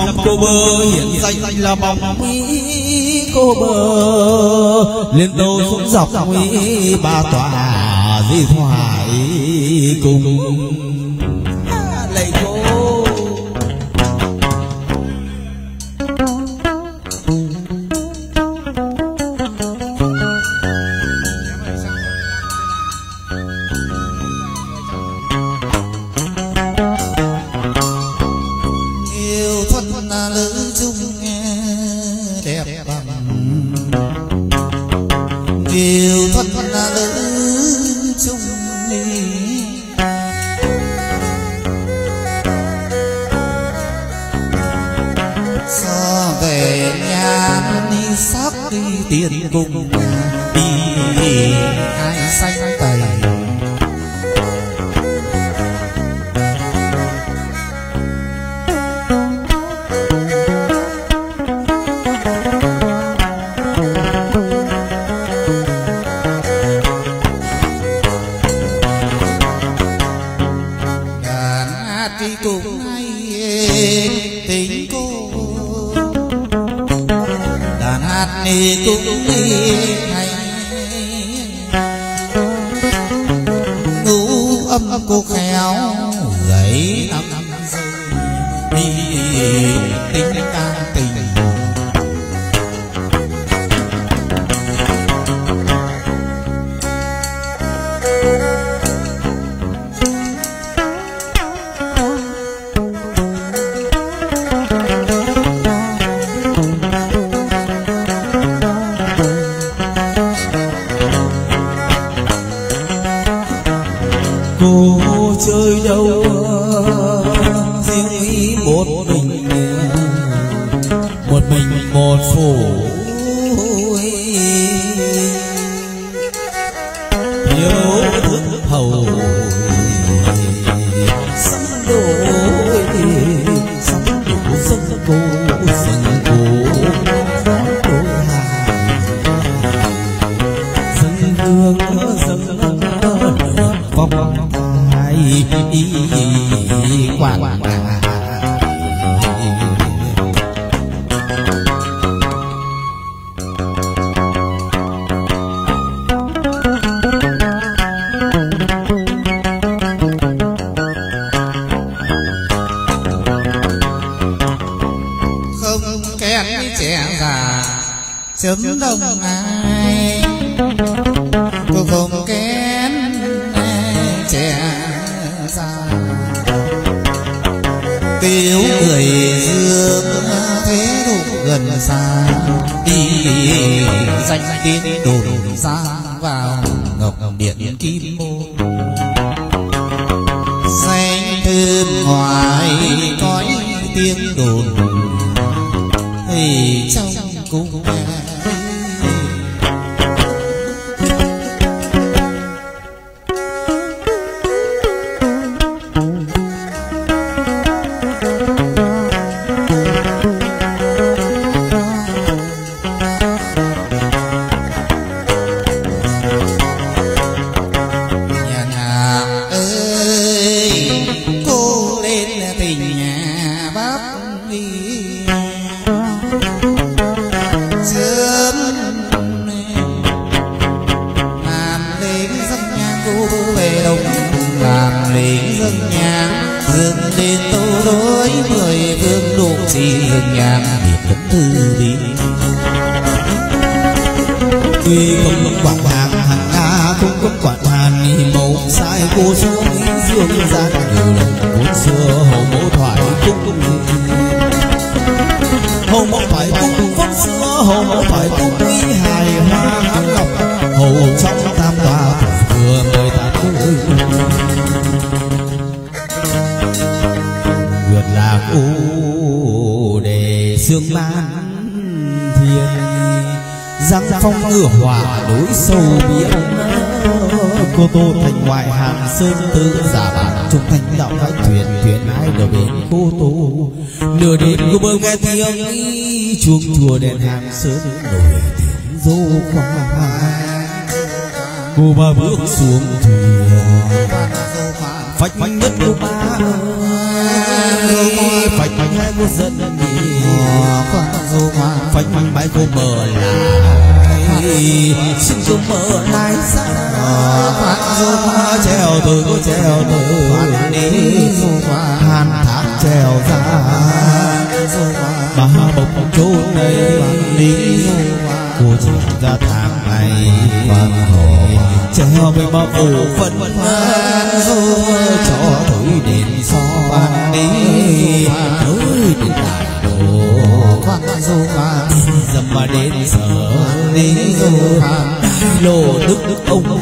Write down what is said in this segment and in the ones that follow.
cô bơ hiện danh là bóng Mỹ cô bơ lên đâu xuống dọc Mỹ ba tòa di thoại cùng lạy cô. Tiền cùng đi ai xanh tẩy đàn hát đi cùng hay tình cô đàn hát đi cũng đi hay ngũ âm cô khéo gãy năm đi tính ca tình cô chơi đâu riêng ý một mình một phủ hiếu thức hầu sắm đổ sân cô dân hương dân vòng quảng không kén trẻ già chấm đông ai cô không kén trẻ già tiểu người dương thế đủ gần xa đi danh tiếng đồn ra vào ngọc điện kim môn danh thơm ngoài cõi tiếng đồn thì trong cung làm lính dân nhang dương đến tô đối mười vương đục chỉ hương nhang biệt vấn thư đi tuy không quảng hàng hàng ca không có quản hàn màu sai cô xuống dương gian nhiều lần cuốn xưa hậu mẫu thoại cung hậu mẫu thoại cung vốn xưa hậu mẫu thoại cung quý hài hoa ngọc hậu trong tam tòa vừa mời ta vui nguyệt lạc u đề sương man thiên giang phong ngựa hỏa đối sâu biển cô tô thành ngoại hàng sơn tư giả bản trung thành đạo thái thuyền thuyền ai đầu bến cô tô nửa đêm cô bơ nghe tiếng chuông chùa đèn hàng sơn nổi tiếng dô khoa cô ba bước xuống thuyền phách nhất cô ba phách hai cô dân phách mãi cô mở lại xin cô mở lại ra treo từ cô treo từ than thác treo ra ba bọc chốn đây cô chỉ ra tháng này treo với bao phủ phận cho thổi đèn son đi thổi đèn đại đồ dầm mà đến giờ đi lô đức ông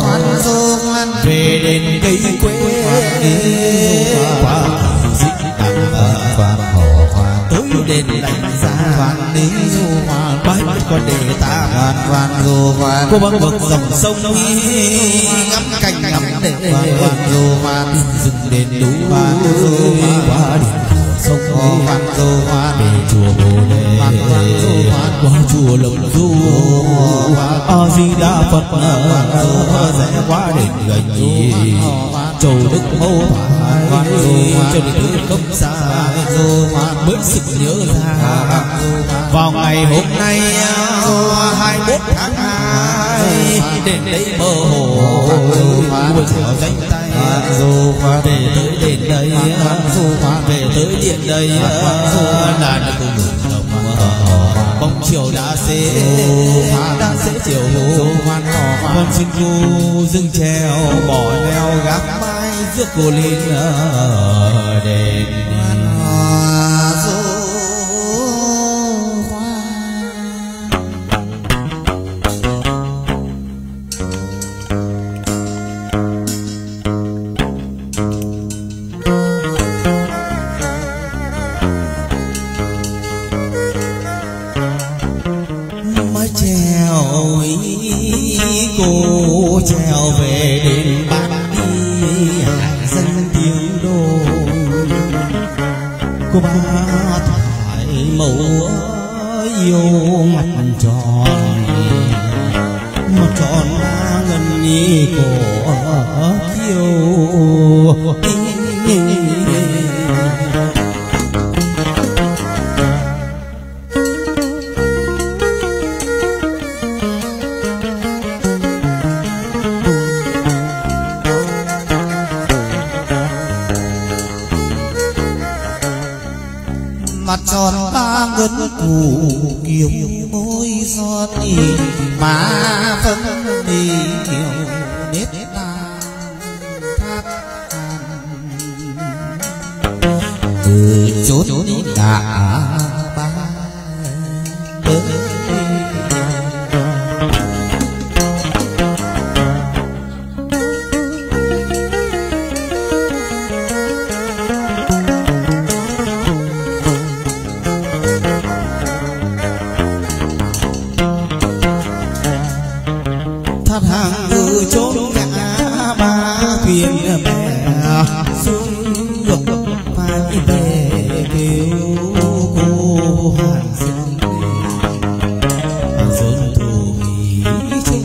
về đến cây quê qua dịch đằng tối đèn lạnh ra bãi con để ta cô băng vực dòng sông ngắm cành ngắm để dừng đèn đủ qua đèn sông về chùa Bồ Đề qua chùa Lộc Du A Di Đà Phật rẽ qua đền gành chầu Đức Mâu Thái cho đến thứ không xa mới sực nhớ ra vào ngày hôm nay 21 tháng 2 đến đây mơ hồ buổi trèo danh tay về tới đền đây về tới điện đây là được cùng đồng bóng chiều đã xế chiều con xin cô dừng treo bỏ neo gác mái rước cô lên đền cô trèo về đến ban đi hải dân tiếng đô cô ba thoại mẫu yêu mặt tròn ngân nhi cổ kiêu mặt tròn ba ngân cù kiều môi giọt má phân đi kiều nếp từ chốn đã ba hàng từ chốn ngã ba thuyền bè xuống ngược phải về kêu cô hàng sơn thủ nghỉ chung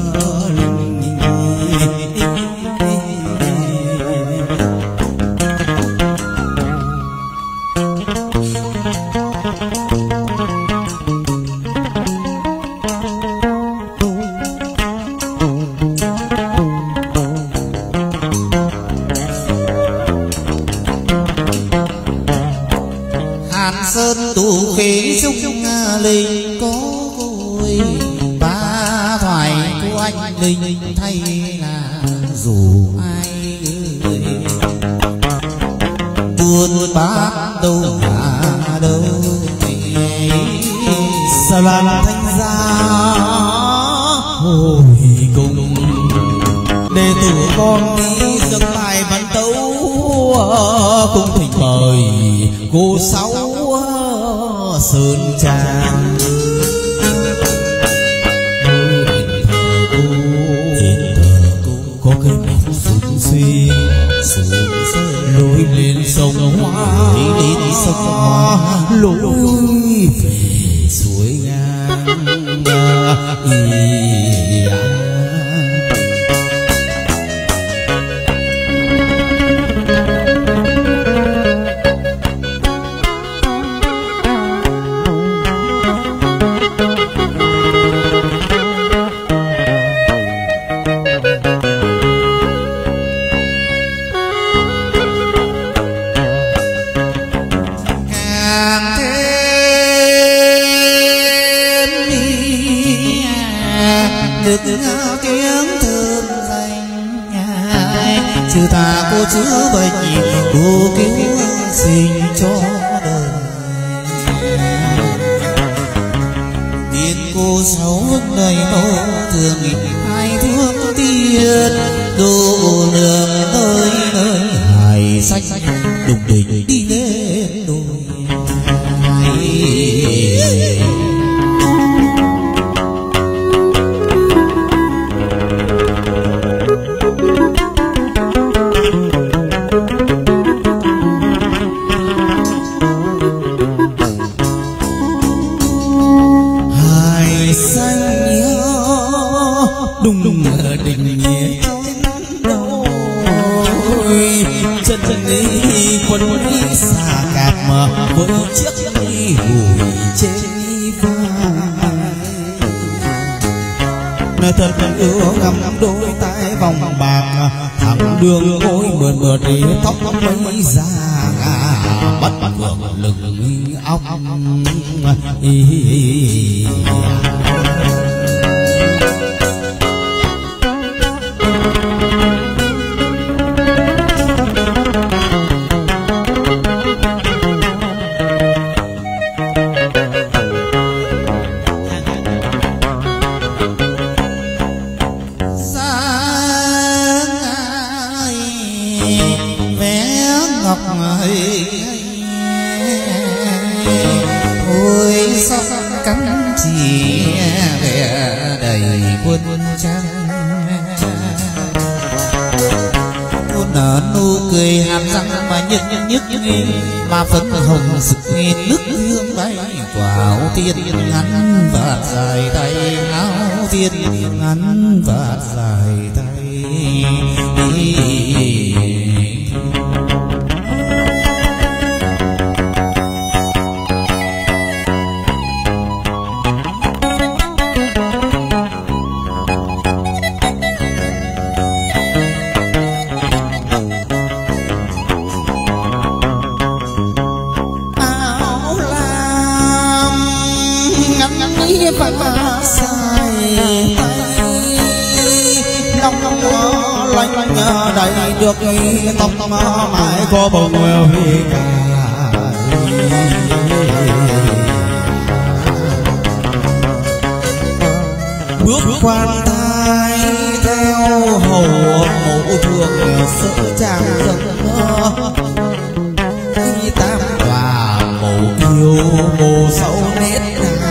sơn tụ khí chung linh có vui ba thoại của anh linh thay là dù ai buồn bát đâu là đâu sa lan thanh gia hồi cùng đệ tử con đi dâng bài văn tấu cung thỉnh mời cô Sáu Sơn Trang đền thờ cô có cây mọc sung suy lối lên sông Hoa lối về suối ngang được tiếng thơm danh, chư ta cô chữa bệnh, cô cứu sinh cho đời. Tiên cô sáu đời nô thường hai thương tiên, độ lượng nơi nơi hài sách đục đỉnh đi lên đồi. Hài xanh đùng đùng ở đỉnh nhẹ chân chân đi quân đi xa cạp mà với chiếc đi hủi trên vai. Nơi thân thân yêu ngắm đôi tay vòng bạc, thẳng đường ôi mượn mượn đi tóc mấy da bắt vượng lưng óc. Ôi sóc cánh chìa vẻ đầy quân trắng, cô nở nụ cười hàm răng mà nhức nhức mà phấn hồng rực lên nước hương bay. Áo tiên ngắn và dài tay, áo tiên ngắn và dài tay. Và sai tay long loanh đầy được tóc mãi có bầu huy cả. Bước khoan thai theo hầu mẫu thường sợ chàng dần khi tam và mẫu kiều mồ sâu nét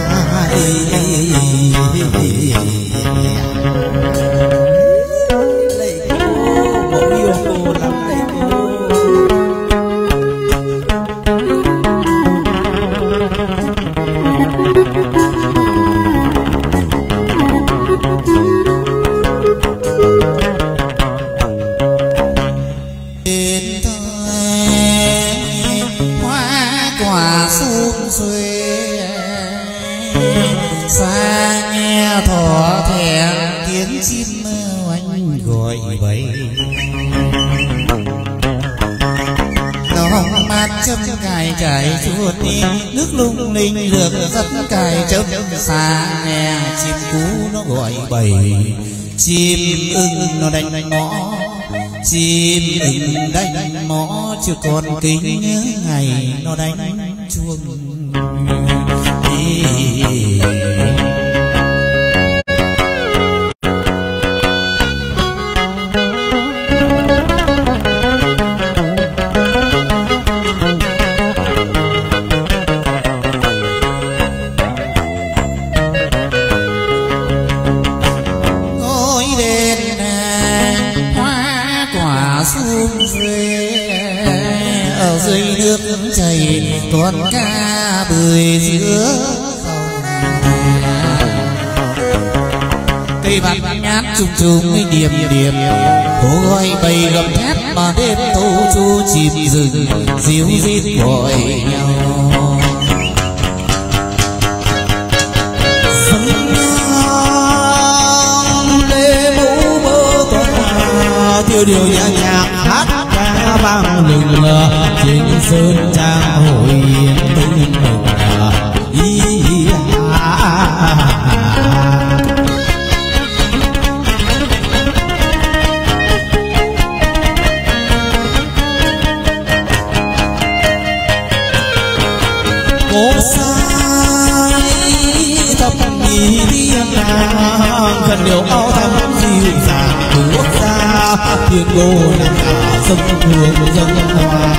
xa nghe thỏ thẻ tiếng chim oanh gọi bầy. Nó mát châm cài trải chuột đi nước lung linh lược rất cài châm xa nghe chim cú nó gọi bầy. Chim ưng nó đánh mõ, chim ưng đánh mõ chưa còn kính nhớ ngày nó đánh chuông. Ngôi đền hoa quả sum xuê ở dưới nước chảy con cá bơi giữa cây bát nhát trùng trùng điềm điềm. Cô gọi bầy gầm thét mà đêm thâu chu chìm rừng díu rít gọi nhau. Lê mũ mơ tỏa tiêu điều nhạc nhạc hát ca vang lừng lờ trên sơn trang hội tung mừng có sai thập nhị thiên nàng khẩn điều áo thắm dịu dàng của quốc gia thiên đô làm cả dân hương dân hoa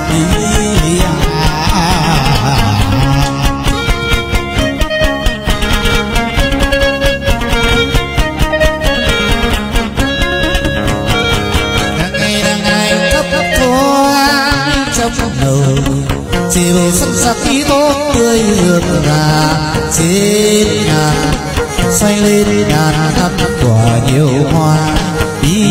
chiều xuân sắc ý tốt tươi hương gà trên nhà xoay lên ngàn thắm quả nhiều hoa ý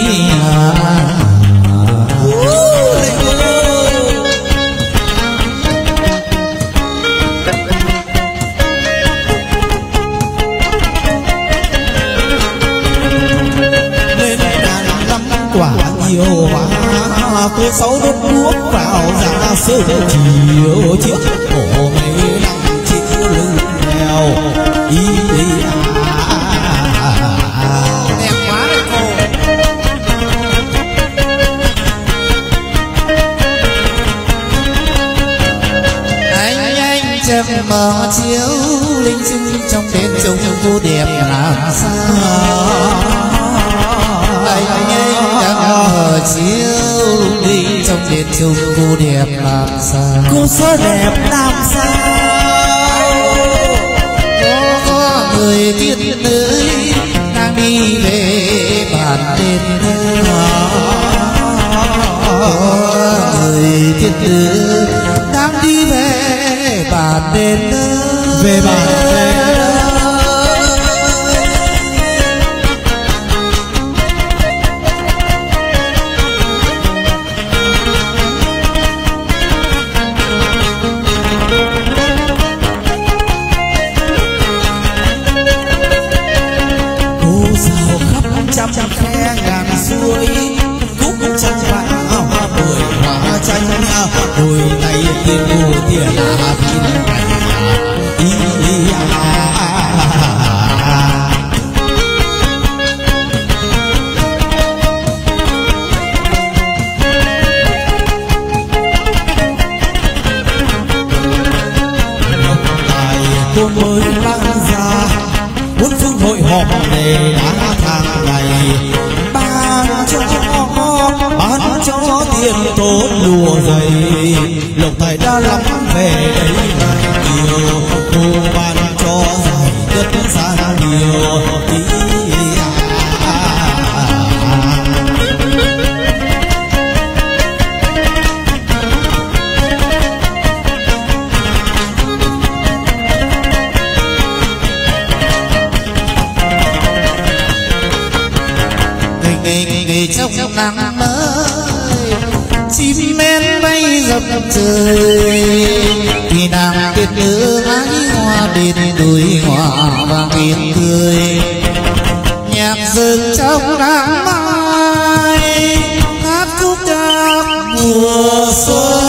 lên ngàn thắm quả nhiều hoa cô sáu đốt đuốc vào ra sớm chiều chiếc cổ mấy năm chiếc lưng đèo ý đẹp quá đấy cô. Anh chém mở chiếu linh sinh trong đêm trông cô đẹp làm sao anh đang mở chiếu linh trong đêm trông cô đẹp làm sao cô số đẹp làm sao có người tiên nữ đang đi về bàn đêm người tiên nữ đang đi về bàn đêm về bàn đêm trăm khe ngàn suối cúc trăng vàng hoa bưởi hoa chanh đôi tay tiền mua tiền là pin tài cô mới lan ra bốn phương hội họp để đá thang ngày ban cho tiền tốt lùa dày lộc tài đã lắm về đấy là nhiều cô ban cho giải đất xa nhiều trong nắng mới chim én bay dập trời thì nàng tiên nữ hái hoa bên đồi hoa vàng yên tươi nhạc rừng trong nắng mai hát khúc ca mùa xuân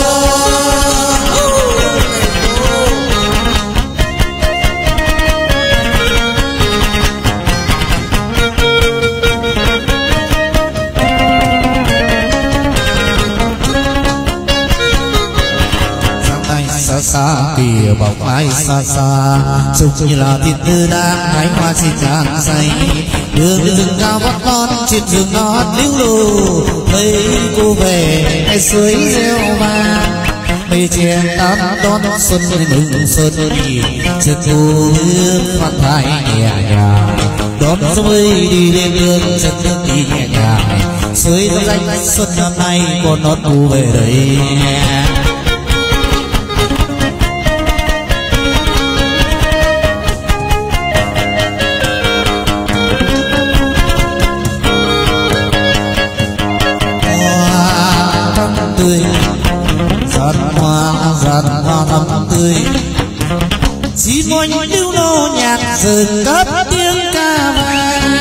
xa kìa bóng ai xa xa trông như là thiên tư đang hái hoa trên tràn xanh đường rừng cao vót vót trên rừng nót líu lù thấy cô về ngay suối reo vang mây che tắm đón xuân mừng xuân chợt cô hương khoan thai nhẹ nhàng đón gió mây đi lên đường chân nước đi nhẹ nhàng suối danh xuân năm nay con nót cô về đây hoa thắm tươi chỉ môi lưu nô nhạc rừng cất tiếng ca vang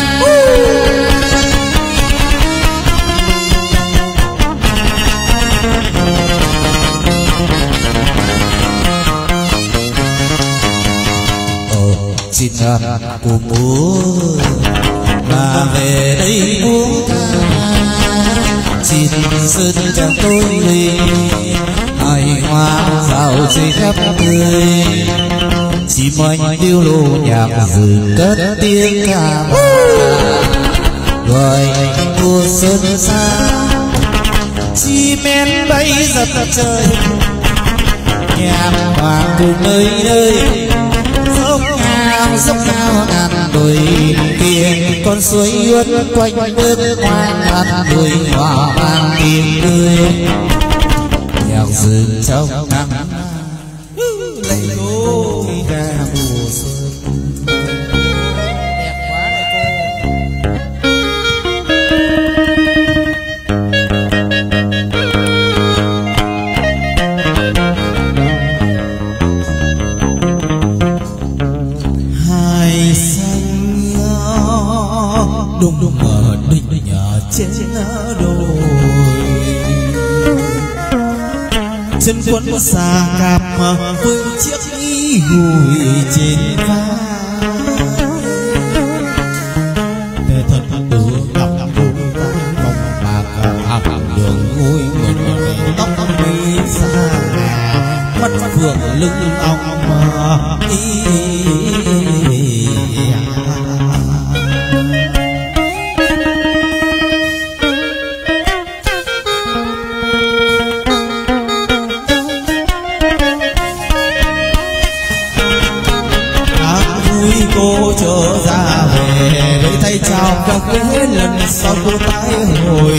xin ngàn của múa mà về đây múa ca xin sơn cho tôi hài hoa rào chơi khắp người chim anh điêu lô nhạc rừng cất tiếng ca gọi mùa xuân xa chim én bay giật trời nhạc hòa cùng nơi nơi dốc cao ngàn đồi kia con suối uốn quanh bước ngoan ngàn đồi hòa mang tiếng cười nhạc rừng trong nắng lấy lô ca mùa xuân đẹp quá hai xanh đùng đùng ở đỉnh nhà trên đồi chân quân xa cạp với chiếc y gùi trên vai để thật tử gặp đôi tay bóng bạc hàng đường ngôi mình tóc mi xa mắt phượng lưng ong mà cô trở ra về với tay chào các ghế lần sau cô tái hồi